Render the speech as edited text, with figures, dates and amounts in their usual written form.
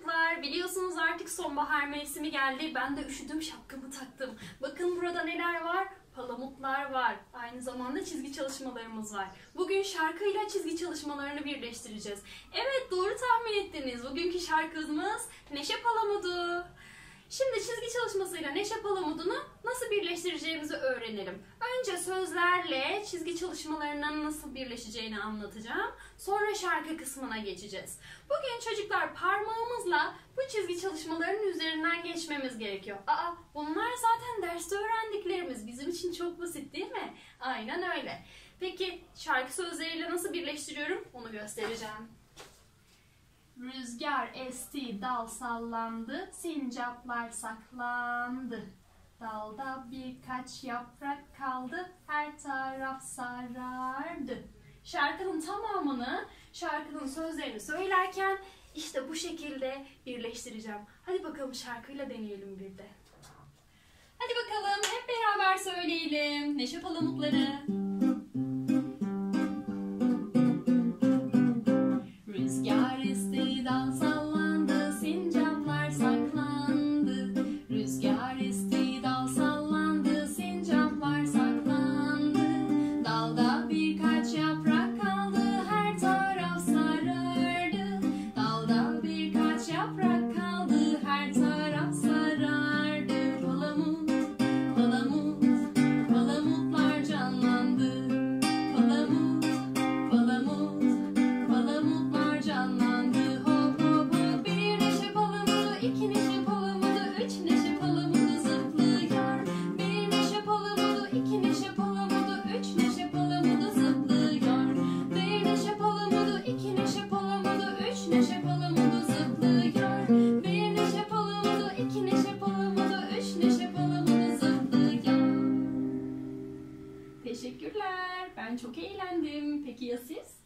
çocuklar, biliyorsunuz artık sonbahar mevsimi geldi. Ben de üşüdüm, şapkamı taktım. Bakın burada neler var? Palamutlar var. Aynı zamanda çizgi çalışmalarımız var. Bugün şarkıyla çizgi çalışmalarını birleştireceğiz. Evet, doğru tahmin ettiniz. Bugünkü şarkımız Neşe Palamudu. Şimdi çizgi çalışmasıyla Neşe Palamudunu nasıl birleştireceğimizi öğrenelim. Önce sözlerle çizgi çalışmalarının nasıl birleşeceğini anlatacağım. Sonra şarkı kısmına geçeceğiz. Bugün çocuklar parmağımızla bu çizgi çalışmalarının üzerinden geçmemiz gerekiyor. Bunlar zaten derste öğrendiklerimiz. Bizim için çok basit değil mi? Aynen öyle. Peki şarkı sözleriyle nasıl birleştiriyorum? Onu göstereceğim. Rüzgar esti, dal sallandı, sincaplar saklandı. Dalda birkaç yaprak kaldı, her taraf sarardı. Şarkının tamamını, şarkının sözlerini söylerken işte bu şekilde birleştireceğim. Hadi bakalım şarkıyla deneyelim bir de. Hadi bakalım hep beraber söyleyelim. Neşe Palamutları. Rüzgar esti, dal sallandı, sincaplar saklandı. Rüzgar esti, dal sallandı, sincaplar saklandı. Dalda birkaç yaprak kaldı, her taraf sarardı. Dalda birkaç yaprak kaldı, her taraf sarardı. Palamut, palamut, palamutlar canlandı. Palamut, palamut, palamutlar canlandı. Hop hop hop, bir neşe palamudu, iki neşe palamudu, üç neşe palamudu zıplıyor. Bir neşe palamudu, iki neşe palamudu, üç neşe palamudu zıplıyor. Bir neşe palamudu, iki neşe palamudu, üç neşe palamudu zıplıyor. Bir neşe palamudu, iki neşe palamudu, üç neşe palamudu zıplıyor. Teşekkürler. Ben çok eğlendim. Peki ya siz?